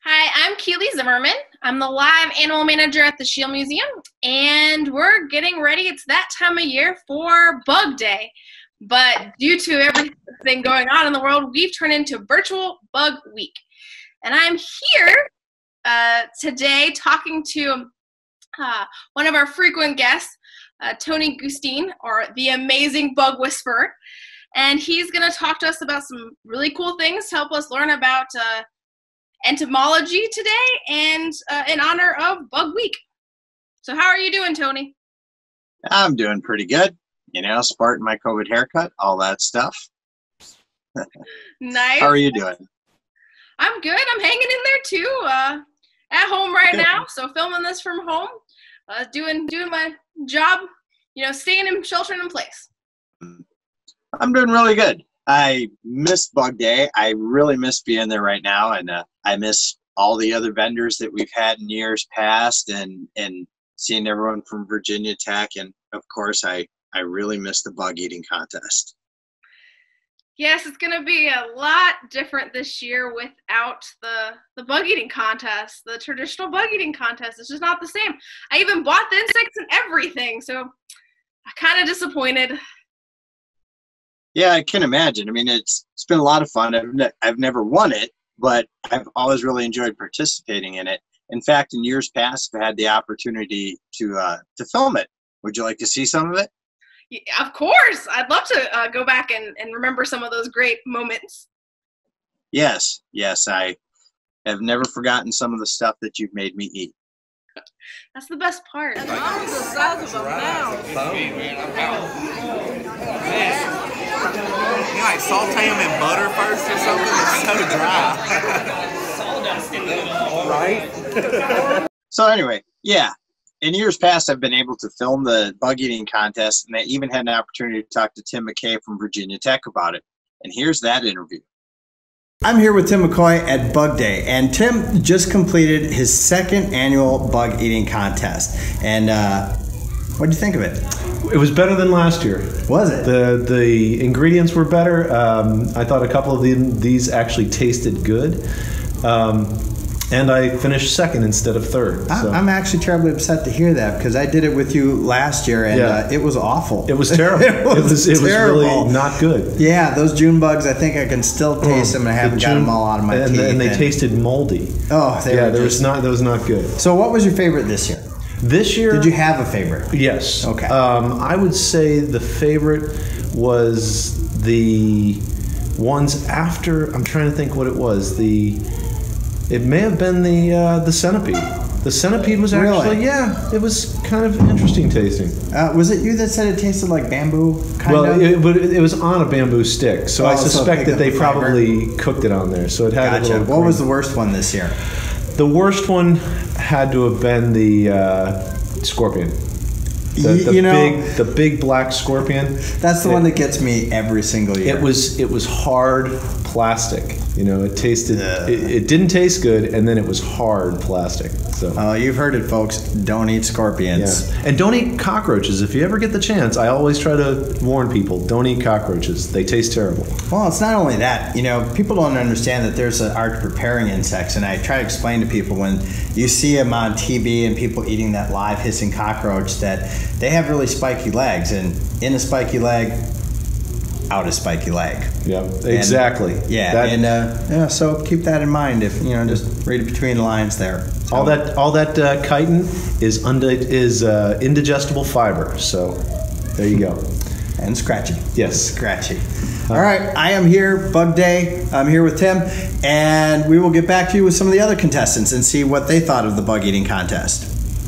Hi, I'm Keeley Zimmerman. I'm the live animal manager at the Shield Museum, and we're getting ready. It's that time of year for Bug Day. But due to everything going on in the world, we've turned into Virtual Bug Week. And I'm here today talking to one of our frequent guests, Tony Gustin, or the amazing Bug Whisperer. And he's going to talk to us about some really cool things to help us learn about entomology today and in honor of Bug Week. So how are you doing, Tony? I'm doing pretty good. You know, sporting my COVID haircut, all that stuff. Nice. How are you doing? I'm good. I'm hanging in there too. At home right now, so filming this from home. Doing my job, you know, staying in, sheltering in place. I'm doing really good. I miss Bug Day. I really miss being there right now, and I miss all the other vendors that we've had in years past, and seeing everyone from Virginia Tech, and of course, I really miss the bug eating contest. Yes, it's going to be a lot different this year without the bug eating contest. The traditional bug eating contest is just not the same. I even bought the insects and everything, so I'm kind of disappointed. Yeah, I can imagine. I mean, it's been a lot of fun. I've never won it, but I've always really enjoyed participating in it. In fact, in years past, I've had the opportunity to film it. Would you like to see some of it? Yeah, of course. I'd love to go back and remember some of those great moments. Yes, I have never forgotten some of the stuff that you've made me eat. That's the best part. And I'm the size of a mouse. You like saute them in butter first or something? It's so dry. Sawdust in the middle. Right? So anyway, yeah. In years past, I've been able to film the bug eating contest, and I even had an opportunity to talk to Tim McKay from Virginia Tech about it. And here's that interview. I'm here with Tim McCoy at Bug Day, and Tim just completed his second annual bug eating contest. And what did you think of it? It was better than last year. Was it? The ingredients were better. I thought a couple of these actually tasted good. And I finished second instead of third. So. I'm actually terribly upset to hear that, because I did it with you last year, and it was awful. It was terrible. it was terrible. Really not good. Yeah, those June bugs, I think I can still taste them, and I haven't got them all out of my teeth. And they tasted moldy. Oh, that was not good. So what was your favorite this year? This year... Did you have a favorite? Yes. Okay. I would say the favorite was the ones after... I'm trying to think what it was. It may have been the centipede. The centipede was actually, really? Yeah, it was kind of interesting tasting. Was it you that said it tasted like bamboo, but it was on a bamboo stick, so I suspect that they probably cooked it on there. So it had a little... What was the worst one this year? The worst one had to have been the scorpion. The big black scorpion. That's the one that gets me every single year. It was hard plastic. You know, it tasted. It didn't taste good, and then it was hard plastic. So you've heard it, folks. Don't eat scorpions. Yeah. And don't eat cockroaches. If you ever get the chance, I always try to warn people: don't eat cockroaches. They taste terrible. Well, it's not only that. You know, people don't understand that there's an art to preparing insects, and I try to explain to people when you see them on TV and people eating that live hissing cockroach that they have really spiky legs, and in a spiky leg, out a spiky leg. Yeah, exactly. So keep that in mind. If just read it between the lines there. So, all that chitin is indigestible fiber. So there you go. And scratchy. Yes, scratchy. All right, I am here, Bug Day. I'm here with Tim, and we will get back to you with some of the other contestants and see what they thought of the bug eating contest.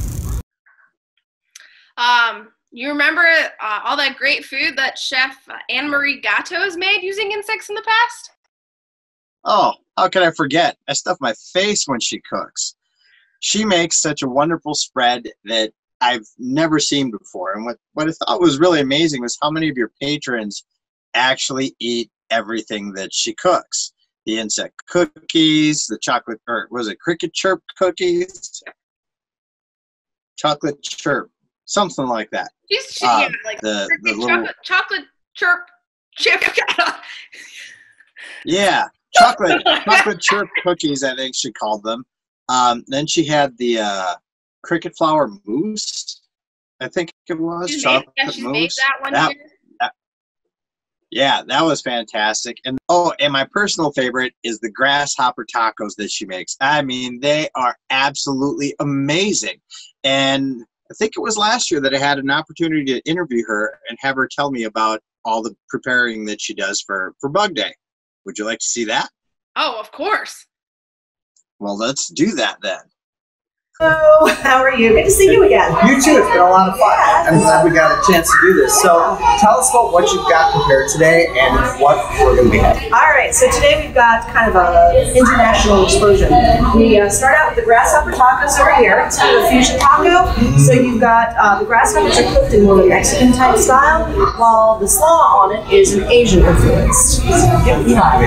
You remember all that great food that Chef Anne-Marie Gatto has made using insects in the past? Oh, how could I forget? I stuff my face when she cooks. She makes such a wonderful spread that I've never seen before. And what I thought was really amazing was how many of your patrons actually eat everything that she cooks. The insect cookies, the chocolate, or was it cricket chirp cookies? Chocolate chirp. Something like that. Like the little chocolate chirp chip. Yeah, chocolate chip cookies, I think she called them. Then she had the cricket flour mousse, I think it was. She's chocolate made mousse. that one That- year. Yeah, that was fantastic. And and my personal favorite is the grasshopper tacos that she makes. I mean, they are absolutely amazing. And I think it was last year that I had an opportunity to interview her and have her tell me about all the preparing that she does for Bug Day. Would you like to see that? Oh, of course. Well, let's do that then. Hello, how are you? Good to see you again. You too. It's been a lot of fun. I'm glad we got a chance to do this. So tell us about what you've got prepared today and what we're going to be having. All right, so today we've got kind of an international explosion. We start out with the grasshopper tacos over here. It's kind of a fusion taco. So you've got the grasshoppers are cooked in more of a Mexican type style, while the slaw on it is an Asian influence. I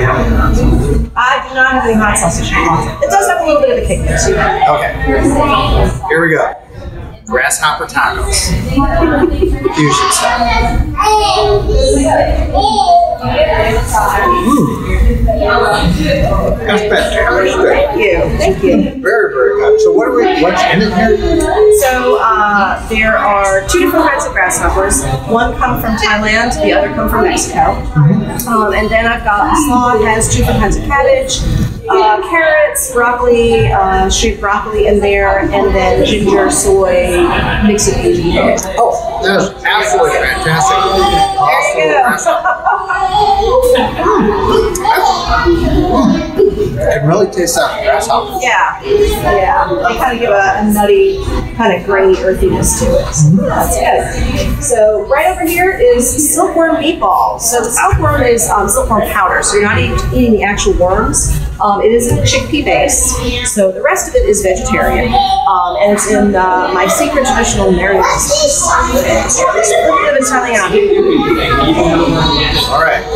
do not have any hot sausage. It does have a little bit of a kick there, too. Okay. Here we go. Grasshopper tacos. Fusion style. That's fantastic. Thank you. Thank you. Very, very good. So what's in it here? So there are two different kinds of grasshoppers. One come from Thailand, the other come from Mexico. And then I've got the slaw has two different kinds of cabbage, carrots, broccoli, straight broccoli in there, and then ginger, soy, mix of Asian food. Oh, that is absolutely fantastic. You can really taste that grasshopper. Yeah. They kind of give a nutty, kind of grainy earthiness to it. So that's good. So right over here is silkworm meatball. So the silkworm is silkworm powder. So you're not eating the actual worms. It is a chickpea base. So the rest of it is vegetarian. And it's in my secret traditional marinade sauce. It's a little bit of Italiano. All right.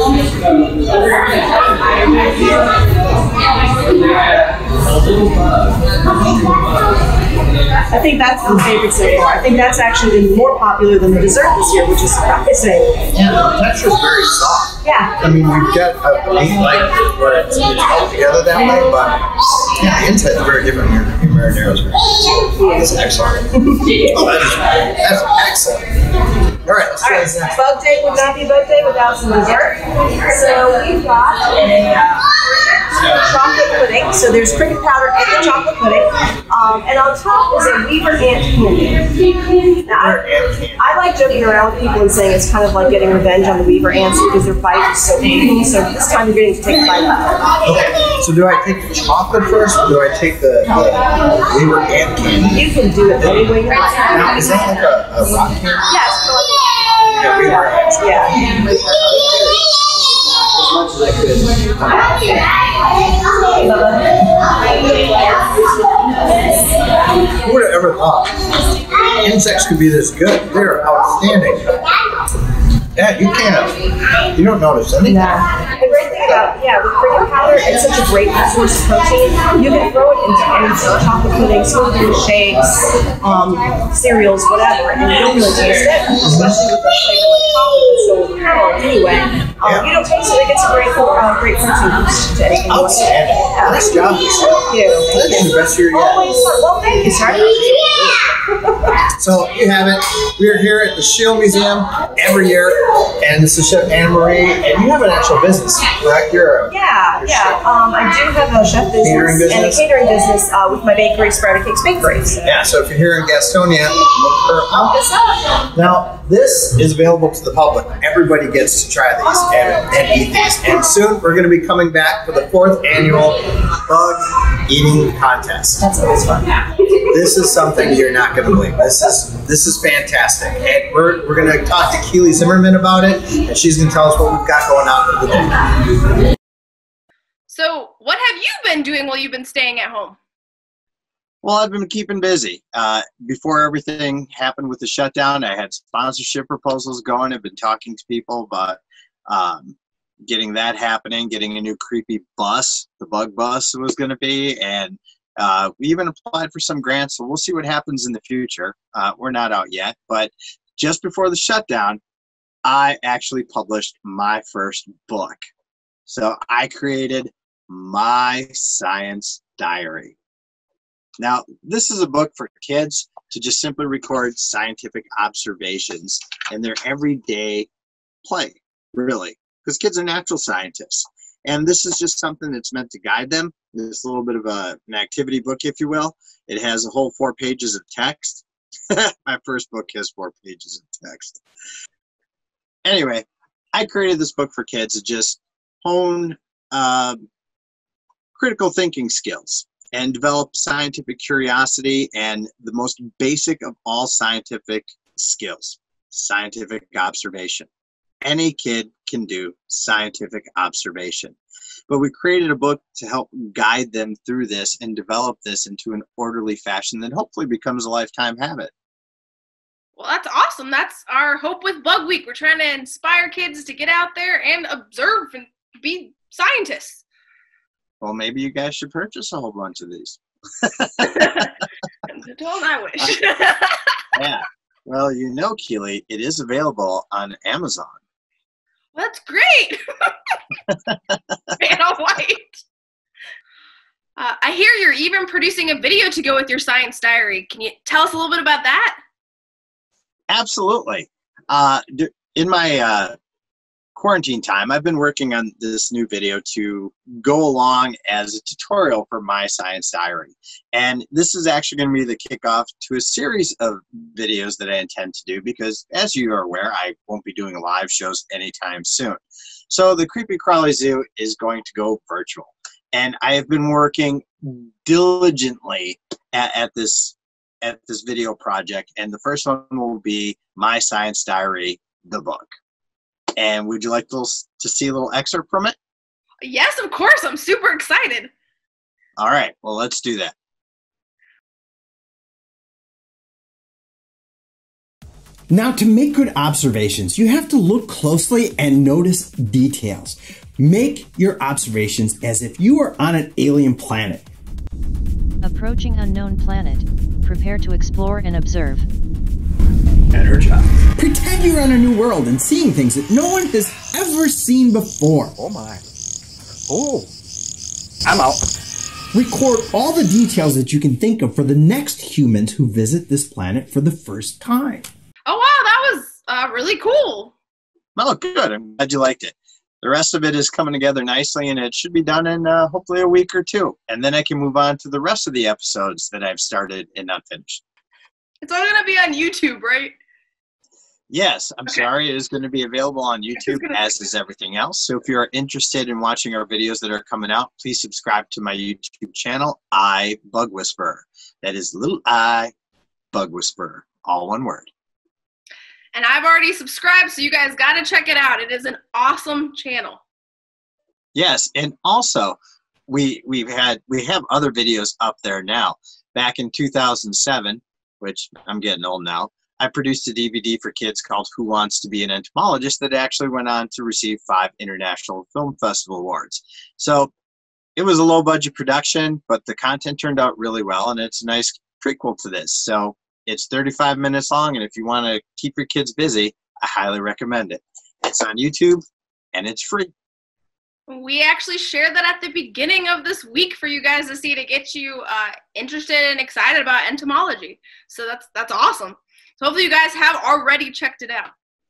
I think that's the favorite so far. I think that's actually been more popular than the dessert this year, which is surprising. Yeah, the texture is very soft. Yeah. I mean, you get a meat like what it's held together that way, but yeah, the inside is very different here. The marinara is very good. That's excellent. Oh, that's excellent. All right, let's try this next. Bug Day would not be Bug Day without some dessert. So we've got a chocolate pudding. So there's cricket powder in the chocolate pudding. And on top is a Weaver ant candy. Now, I like joking around with people and saying it's kind of like getting revenge on the Weaver ants because their bite is so painful. So this time you're getting to take a bite out. Okay, so do I take the chocolate first or do I take the Weaver ant candy? You can do it any way you like. Now, is that like a rock candy? Yeah, it's kind of like Yeah, Weaver ants. yeah. As much as I could. Who would have ever thought insects could be this good? They're outstanding. Yeah, you don't notice anything. The great thing about, with cricket powder, it's such a great source of protein. You can throw it into anything, chocolate pudding, smoothies, shakes, cereals, whatever, and you don't really taste it, especially with a flavor like chocolate that's so overpowering anyway. You don't taste it, it gets a great protein boost to anything. Outstanding. Nice job. Thank you. That's the best year yet. Well, thank you, sir. So you have it. We're here at the Shield Museum every year, and this is Chef Anna Marie, and you have an actual business, correct? You're a I do have a chef business and a catering business with my bakery, Sprouted Cakes Bakery. So. Yeah, so if you're here in Gastonia, look her up. Now, this is available to the public. Everybody gets to try these and eat these. And soon we're going to be coming back for the 4th annual bug eating contest. That's always fun. This is something you're not going to believe. This is fantastic. And we're going to talk to Keeley Zimmerman about it, and she's going to tell us what we've got going on for the day. So, what have you been doing while you've been staying at home? Well, I've been keeping busy. Before everything happened with the shutdown, I had sponsorship proposals going. I've been talking to people about getting that happening, getting a new creepy bus, the bug bus was going to be, and we even applied for some grants, so we'll see what happens in the future. We're not out yet, but just before the shutdown, I actually published my first book. So I created My Science Diary. Now, this is a book for kids to just simply record scientific observations in their everyday play, really, because kids are natural scientists. And this is just something that's meant to guide them. It's a little bit of an activity book, if you will. It has a whole 4 pages of text. My first book has 4 pages of text. Anyway, I created this book for kids to just hone critical thinking skills and develop scientific curiosity and the most basic of all scientific skills, scientific observation. Any kid can do scientific observation. But we created a book to help guide them through this and develop this into an orderly fashion that hopefully becomes a lifetime habit. Well, that's awesome. That's our hope with Bug Week. We're trying to inspire kids to get out there and observe and be scientists. Well, maybe you guys should purchase a whole bunch of these. Don't I wish? Yeah. Well, you know, Keeley, it is available on Amazon. That's great. Vanna White. I hear you're even producing a video to go with your science diary. Can you tell us a little bit about that? Absolutely. In my quarantine time, I've been working on this new video to go along as a tutorial for my science diary. And this is actually going to be the kickoff to a series of videos that I intend to do because, as you are aware, I won't be doing live shows anytime soon. So the Creepy Crawly Zoo is going to go virtual. And I have been working diligently at this video project. And the first one will be My Science Diary, the book. And would you like to see a little excerpt from it? Yes, of course. I'm super excited. All right. Well, let's do that. Now, to make good observations, you have to look closely and notice details. Make your observations as if you are on an alien planet. Approaching unknown planet. Prepare to explore and observe. Energize. Pretend you're on a new world and seeing things that no one has ever seen before. Oh my. Oh. I'm out. Record all the details that you can think of for the next humans who visit this planet for the first time. Oh, wow. That was really cool. Well, good. I'm glad you liked it. The rest of it is coming together nicely, and it should be done in hopefully a week or 2. And then I can move on to the rest of the episodes that I've started and not finished. It's all going to be on YouTube, right? Yes, I'm sorry. It is going to be available on YouTube, as is everything else. So if you're interested in watching our videos that are coming out, please subscribe to my YouTube channel, iBUGWHISPERER. That is little I, Bug Whisperer, all one word. And I've already subscribed, so you guys got to check it out. It is an awesome channel. Yes, and also we have other videos up there now. Back in 2007, which I'm getting old now, I produced a DVD for kids called Who Wants to Be an Entomologist that actually went on to receive 5 International Film Festival Awards. So it was a low-budget production, but the content turned out really well, and it's a nice prequel to this. So it's 35 minutes long, and if you want to keep your kids busy, I highly recommend it. It's on YouTube, and it's free. We actually shared that at the beginning of this week for you guys to see to get you interested and excited about entomology. So that's awesome. So hopefully you guys have already checked it out.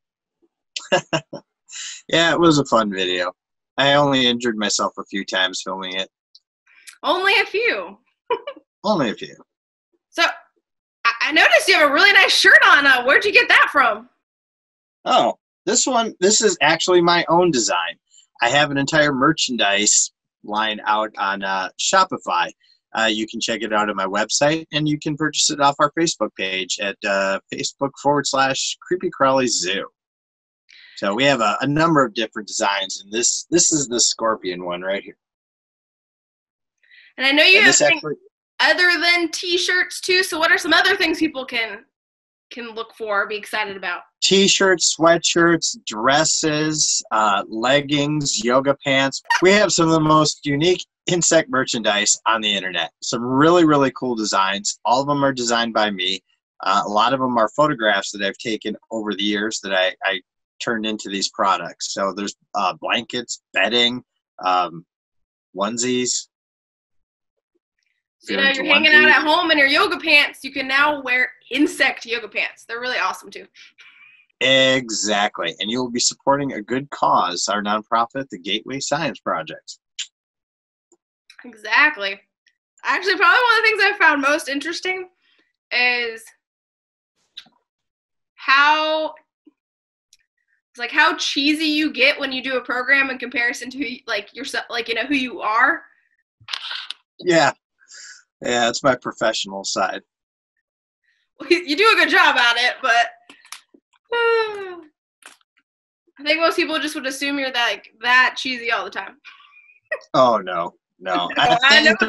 Yeah, it was a fun video. I only injured myself a few times filming it. Only a few. Only a few. So I noticed you have a really nice shirt on. Where'd you get that from? Oh, this is actually my own design. I have an entire merchandise line out on Shopify. You can check it out on my website, and you can purchase it off our Facebook page at Facebook.com/Creepy Crawly Zoo. So we have a number of different designs, and this is the scorpion one right here. And I know you have things other than T-shirts too. So what are some other things people can look for or be excited about? T-shirts, sweatshirts, dresses, leggings, yoga pants. We have some of the most unique insect merchandise on the internet. Some really, really cool designs. All of them are designed by me. A lot of them are photographs that I've taken over the years that I turned into these products. So there's blankets, bedding, onesies. So, you're hanging out at home in your yoga pants, you can now wear insect yoga pants. They're really awesome, too. Exactly. And you will be supporting a good cause, our nonprofit, the Gateway Science Project. Exactly. Actually, probably one of the things I found most interesting is how cheesy you get when you do a program in comparison to yourself, who you are. Yeah, it's my professional side. Well, you do a good job at it, but I think most people just would assume you're that cheesy all the time. Oh no. I think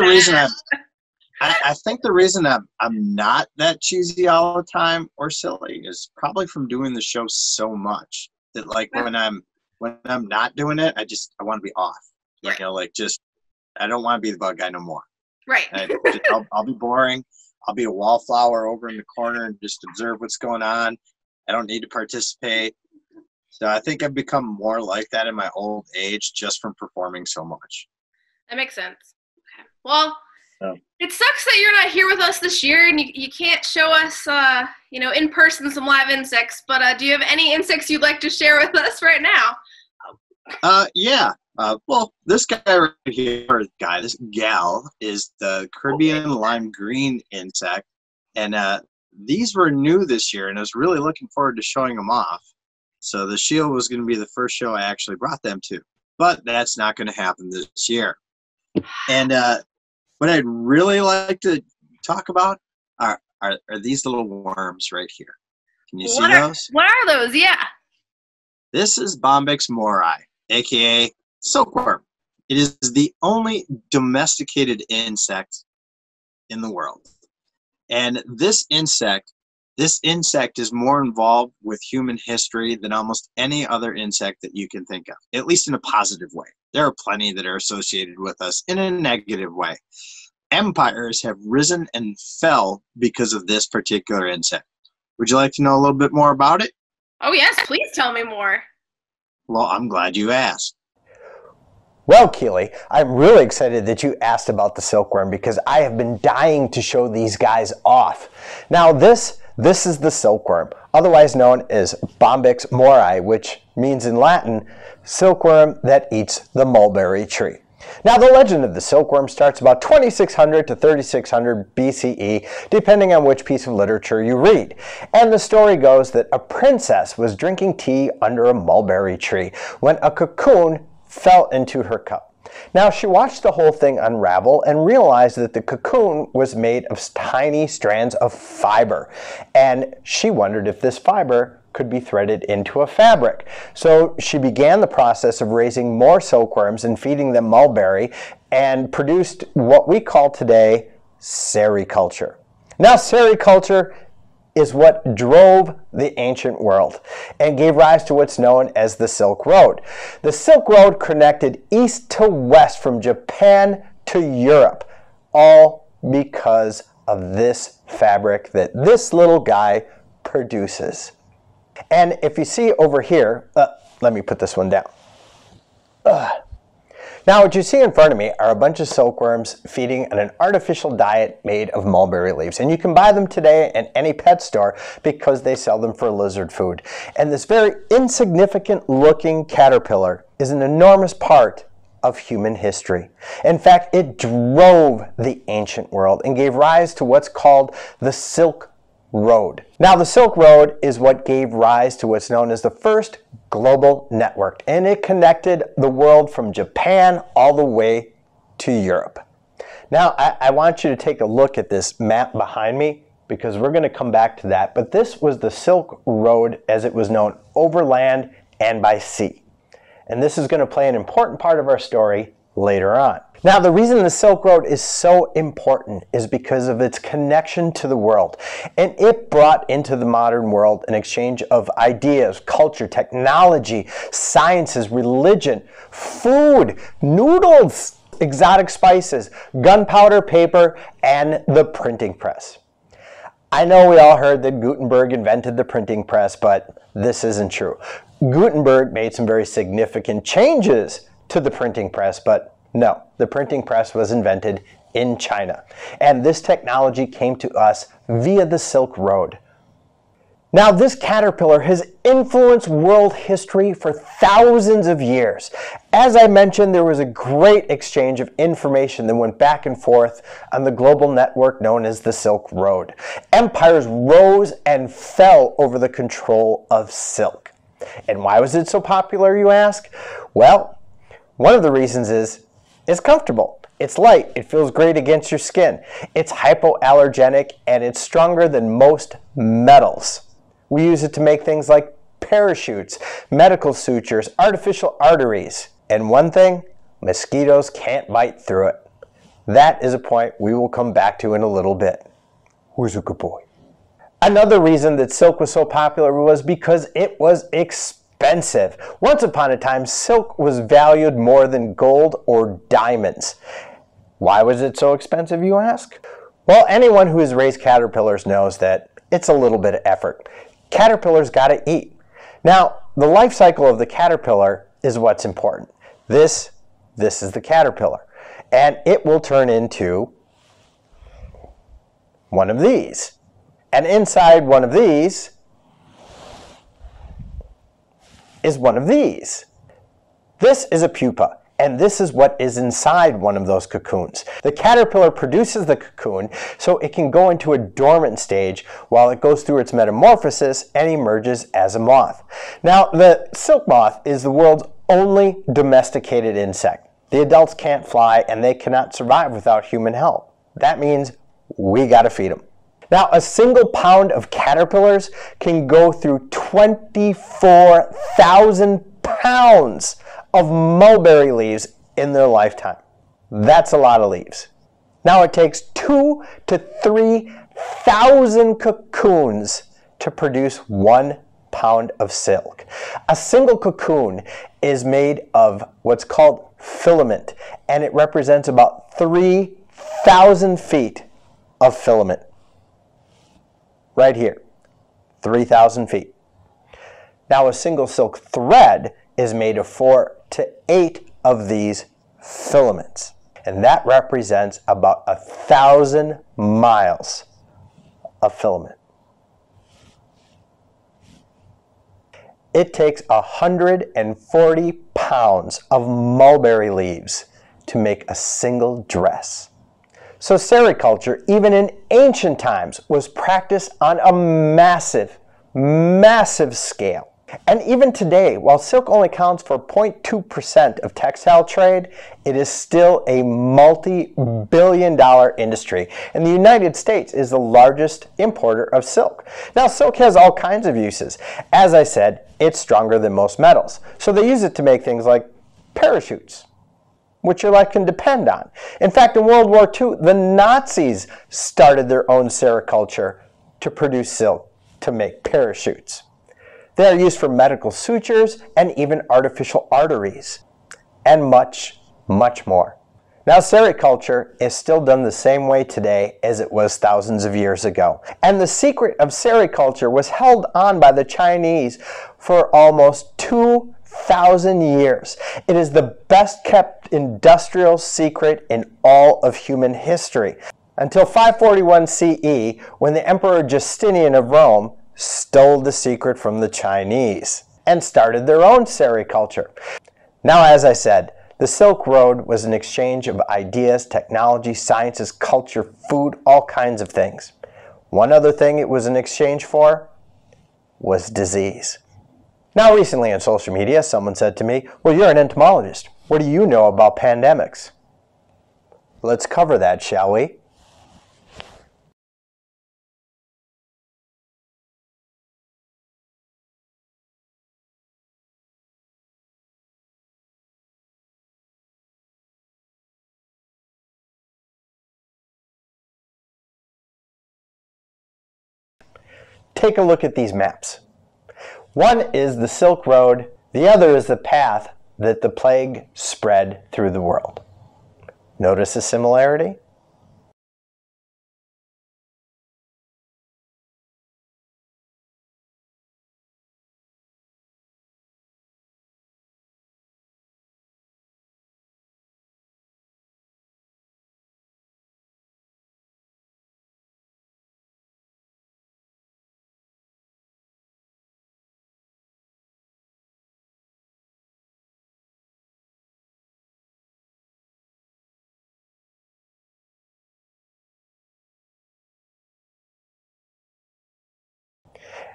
the reason I'm not that cheesy all the time or silly is probably from doing the show so much that when I'm not doing it, I want to be off. Right. I don't want to be the bug guy no more. Right. I'll be boring. I'll be a wallflower over in the corner and just observe what's going on. I don't need to participate. So I think I've become more like that in my old age just from performing so much. That makes sense. Okay. Well, It sucks that you're not here with us this year and you can't show us, in person some live insects, but do you have any insects you'd like to share with us right now? Yeah. Well, this guy right here, this gal, is the Caribbean lime green insect. And these were new this year, and I was really looking forward to showing them off. So the Shield was going to be the first show I actually brought them to. But that's not going to happen this year. And what I'd really like to talk about are these little worms right here. Can you see those? What are those? Yeah. This is Bombyx mori, a.k.a. silkworm. It is the only domesticated insect in the world. And this insect is more involved with human history than almost any other insect that you can think of, at least in a positive way. There are plenty that are associated with us in a negative way. Empires have risen and fell because of this particular insect. Would you like to know a little bit more about it? Oh, yes, please tell me more. Well, I'm glad you asked. Well, Keeley, I'm really excited that you asked about the silkworm because I have been dying to show these guys off. Now, this is the silkworm, otherwise known as Bombyx mori, which means in Latin, silkworm that eats the mulberry tree. Now, the legend of the silkworm starts about 2600 to 3600 BCE, depending on which piece of literature you read. And the story goes that a princess was drinking tea under a mulberry tree when a cocoon fell into her cup. Now, she watched the whole thing unravel and realized that the cocoon was made of tiny strands of fiber. And she wondered if this fiber could be threaded into a fabric. So she began the process of raising more silkworms and feeding them mulberry and produced what we call today sericulture. Now, sericulture is what drove the ancient world and gave rise to what's known as the Silk Road. The Silk Road connected east to west from Japan to Europe, all because of this fabric that this little guy produces. And if you see over here, let me put this one down. Now, what you see in front of me are a bunch of silkworms feeding on an artificial diet made of mulberry leaves. And you can buy them today in any pet store because they sell them for lizard food. And this very insignificant looking caterpillar is an enormous part of human history. In fact, it drove the ancient world and gave rise to what's called the Silk Road. Now, the Silk Road is what gave rise to what's known as the first global network, and it connected the world from Japan all the way to Europe. Now, I want you to take a look at this map behind me because we're going to come back to that, but this was the Silk Road as it was known over land and by sea. And this is going to play an important part of our story later on. Now, the reason the Silk Road is so important is because of its connection to the world. And it brought into the modern world an exchange of ideas, culture, technology, sciences, religion, food, noodles, exotic spices, gunpowder, paper, and the printing press. I know we all heard that Gutenberg invented the printing press, but this isn't true. Gutenberg made some very significant changes to the printing press, but No, the printing press was invented in China, and this technology came to us via the Silk Road. Now, this caterpillar has influenced world history for thousands of years. As I mentioned, there was a great exchange of information that went back and forth on the global network known as the Silk Road. Empires rose and fell over the control of silk. And why was it so popular, you ask? Well, one of the reasons is it's comfortable. It's light, it feels great against your skin. It's hypoallergenic, and it's stronger than most metals. We use it to make things like parachutes, medical sutures, artificial arteries. And one thing, mosquitoes can't bite through it. That is a point we will come back to in a little bit. Who's a good boy? Another reason that silk was so popular was because it was expensive. Once upon a time, silk was valued more than gold or diamonds. Why was it so expensive, you ask? Well, anyone who has raised caterpillars knows that it's a little bit of effort. Caterpillars gotta eat. Now, the life cycle of the caterpillar is what's important. This is the caterpillar. And it will turn into one of these. And inside one of these is one of these. This is a pupa. And this is what is inside one of those cocoons. The caterpillar produces the cocoon so it can go into a dormant stage while it goes through its metamorphosis and emerges as a moth. Now, the silk moth is the world's only domesticated insect. The adults can't fly and they cannot survive without human help. That means we gotta feed them. Now, a single pound of caterpillars can go through 24,000 pounds of mulberry leaves in their lifetime. That's a lot of leaves. Now it takes 2,000 to 3,000 cocoons to produce 1 pound of silk. A single cocoon is made of what's called filament, and it represents about 3,000 feet of filament. Right here, 3,000 feet. Now a single silk thread is made of 4 to 8 of these filaments. And that represents about 1,000 miles of filament. It takes 140 pounds of mulberry leaves to make a single dress. So sericulture, even in ancient times, was practiced on a massive, massive scale. And even today, while silk only accounts for 0.2% of textile trade, it is still a multi-billion-dollar industry. And the United States is the largest importer of silk. Now, silk has all kinds of uses. As I said, it's stronger than most metals. So they use it to make things like parachutes, which your life can depend on. In fact, in World War II, the Nazis started their own sericulture to produce silk to make parachutes. They are used for medical sutures and even artificial arteries, and much, much more. Now, sericulture is still done the same way today as it was thousands of years ago. And the secret of sericulture was held on by the Chinese for almost 2,000 years. It is the best kept industrial secret in all of human history. Until 541 CE, when the Emperor Justinian of Rome stole the secret from the Chinese and started their own sericulture. Now, as I said, the Silk Road was an exchange of ideas, technology, sciences, culture, food, all kinds of things. One other thing it was an exchange for was disease. Now, recently on social media, someone said to me, "Well, you're an entomologist. What do you know about pandemics?" Let's cover that, shall we? Take a look at these maps. One is the Silk Road, the other is the path that the plague spread through the world. Notice the similarity?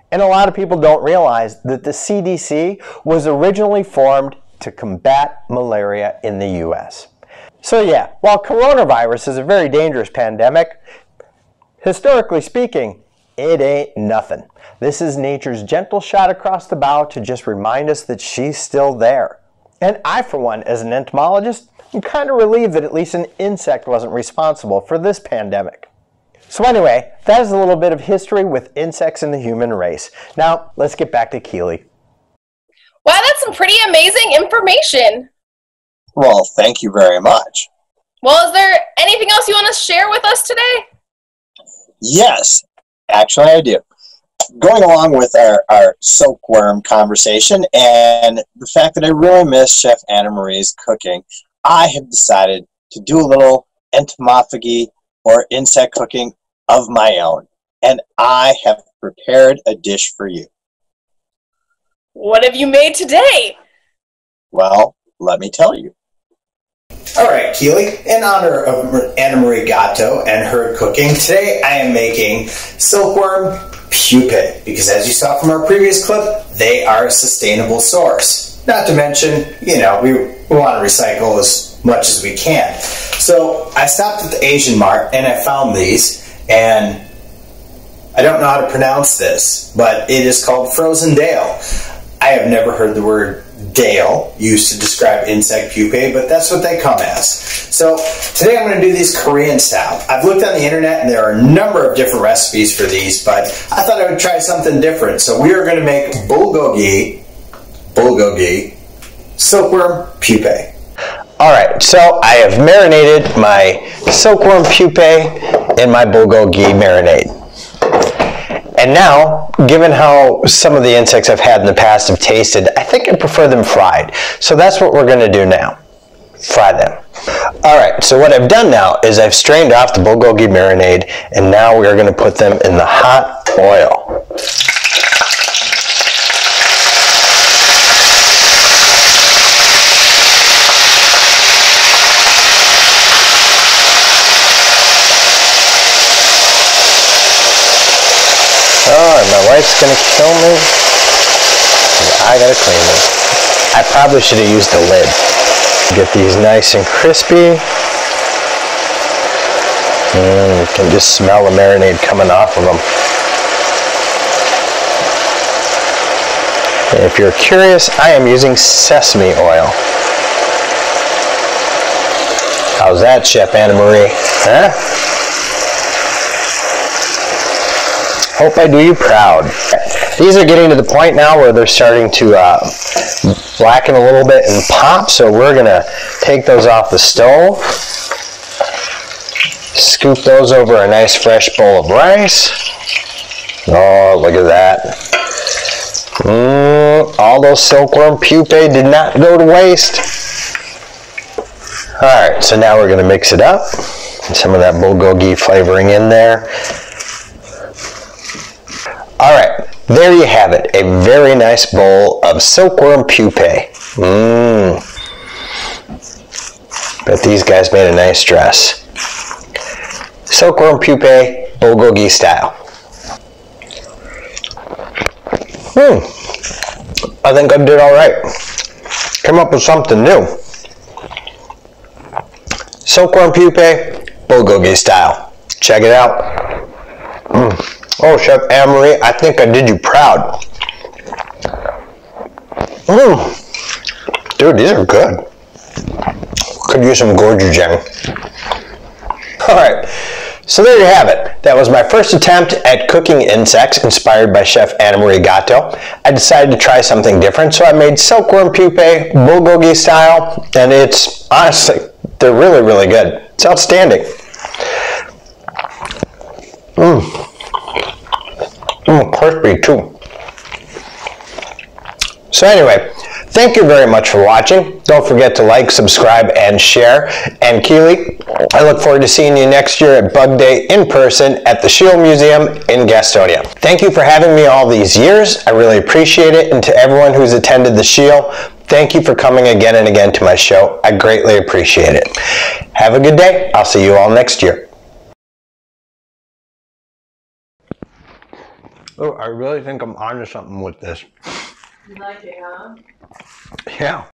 And a lot of people don't realize that the CDC was originally formed to combat malaria in the US. So yeah, while coronavirus is a very dangerous pandemic, historically speaking, it ain't nothing. This is nature's gentle shot across the bow to just remind us that she's still there. And I, for one, as an entomologist, I'm kind of relieved that at least an insect wasn't responsible for this pandemic. So anyway, that is a little bit of history with insects in the human race. Now, let's get back to Keeley. Wow, that's some pretty amazing information. Well, thank you very much. Well, is there anything else you want to share with us today? Yes, actually I do. Going along with our silkworm conversation and the fact that I really miss Chef Anna Marie's cooking, I have decided to do a little entomophagy or insect cooking of my own. And I have prepared a dish for you. What have you made today? Well, let me tell you. All right, Keeley, in honor of Anna Marie Gatto and her cooking, today I am making silkworm pupae, because as you saw from our previous clip, they are a sustainable source. Not to mention, you know, we want to recycle as much as we can. So I stopped at the Asian Mart and I found these, and I don't know how to pronounce this, but it is called frozen dale. I have never heard the word dale used to describe insect pupae, but that's what they come as. So today I'm going to do these Korean style. I've looked on the internet and there are a number of different recipes for these, but I thought I would try something different. So we are going to make bulgogi silkworm pupae. Alright, so I have marinated my silkworm pupae in my bulgogi marinade. And now, given how some of the insects I've had in the past have tasted, I think I prefer them fried. So that's what we're going to do now. Fry them. Alright, so what I've done now is I've strained off the bulgogi marinade, and now we are going to put them in the hot oil. Oh, and my wife's gonna kill me. I gotta clean them. I probably should have used the lid. Get these nice and crispy. You can just smell the marinade coming off of them. And if you're curious, I am using sesame oil. How's that, Chef Anna Marie? Huh? Hope I do you proud. These are getting to the point now where they're starting to blacken a little bit and pop, so we're gonna take those off the stove, scoop those over a nice fresh bowl of rice. Oh, look at that. All those silkworm pupae did not go to waste. Alright, so now we're gonna mix it up. Some of that bulgogi flavoring in there. Alright, there you have it, a very nice bowl of silkworm pupae. Bet these guys made a nice dress. Silkworm pupae, bulgogi style. I think I did alright. Came up with something new. Silkworm pupae, bulgogi style. Check it out. Oh, Chef Anna Marie, I think I did you proud. Dude, these are good. Could use some gochujang. Alright, so there you have it. That was my first attempt at cooking insects inspired by Chef Anna Marie Gatto. I decided to try something different, so I made silkworm pupae, bulgogi style, and it's, honestly, they're really, really good. It's outstanding. Crispy too. So anyway, thank you very much for watching. Don't forget to like, subscribe, and share. And Keeley, I look forward to seeing you next year at Bug Day in person at the Shield Museum in Gastonia. Thank you for having me all these years. I really appreciate it. And to everyone who's attended the Shield, thank you for coming again and again to my show. I greatly appreciate it. Have a good day. I'll see you all next year. Oh, I really think I'm onto something with this. You like it, huh? Yeah.